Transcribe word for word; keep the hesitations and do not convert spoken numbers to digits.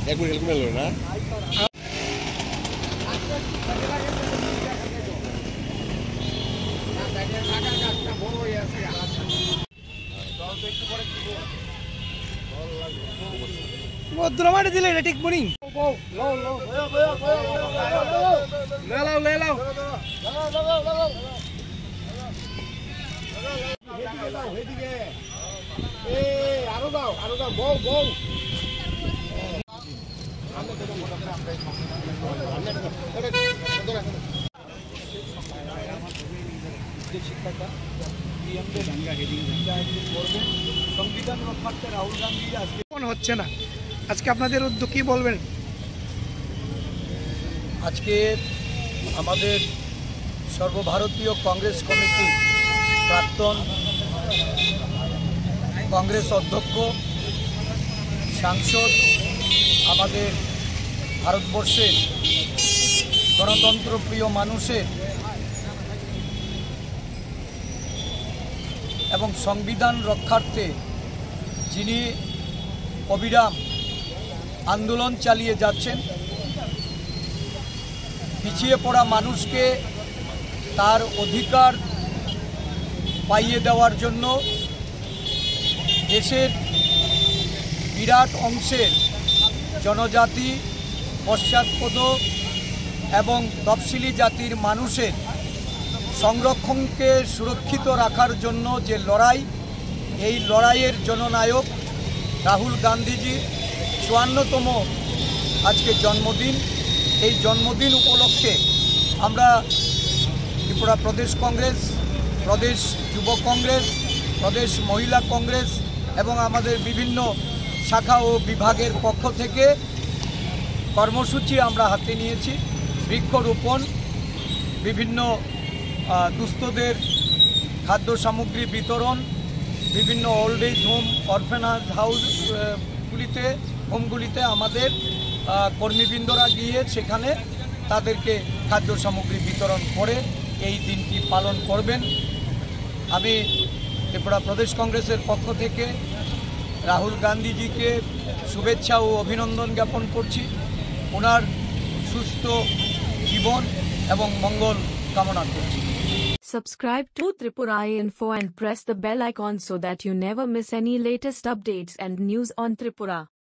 এক minute help মেলো না ভদ্রমাটি দিলে এটা ঠিক মনি লাও লে লাও আরো দাও আরো দাও বউ বউ শিক্ষাটা সংবিধান রক্ষার্থে রাহুল গান্ধী আজকে মনে হচ্ছে না আজকে আপনাদের উদ্যোগ কি বলবেন? আজকে আমাদের সর্বভারতীয় কংগ্রেস কমিটি প্রাক্তন কংগ্রেস অধ্যক্ষ সাংসদ আমাদের ভারতবর্ষের গণতন্ত্রপ্রিয় মানুষের এবং সংবিধান রক্ষার্থে যিনি অবিরাম আন্দোলন চালিয়ে যাচ্ছেন, পিছিয়ে পড়া মানুষকে তার অধিকার পাইয়ে দেওয়ার জন্য দেশের বিরাট অংশের জনজাতি, পশ্চাৎপদ এবং তফসিলি জাতির মানুষের সংরক্ষণকে সুরক্ষিত রাখার জন্য যে লড়াই, এই লড়াইয়ের জননায়ক রাহুল গান্ধীজি চুয়ান্নতম আজকে জন্মদিন। এই জন্মদিন উপলক্ষে আমরা ত্রিপুরা প্রদেশ কংগ্রেস, প্রদেশ যুব কংগ্রেস, প্রদেশ মহিলা কংগ্রেস এবং আমাদের বিভিন্ন শাখা ও বিভাগের পক্ষ থেকে কর্মসূচি আমরা হাতে নিয়েছি। বৃক্ষরোপণ, বিভিন্ন দুস্থদের খাদ্য সামগ্রী বিতরণ, বিভিন্ন ওল্ড এজ হোম, অরফেনাজ হাউসগুলিতে হোমগুলিতে আমাদের কর্মীবৃন্দরা গিয়ে সেখানে তাদেরকে খাদ্য সামগ্রী বিতরণ করে এই দিনটি পালন করবেন। আমি ত্রিপুরা প্রদেশ কংগ্রেসের পক্ষ থেকে রাহুল গান্ধীজিকে শুভেচ্ছা ও অভিনন্দন জ্ঞাপন করছি। ওনার সুস্থ জীবন এবং মঙ্গল কামনা করছি। Subscribe to Tripura Info and press the bell icon so that you never miss any latest updates and news on Tripura.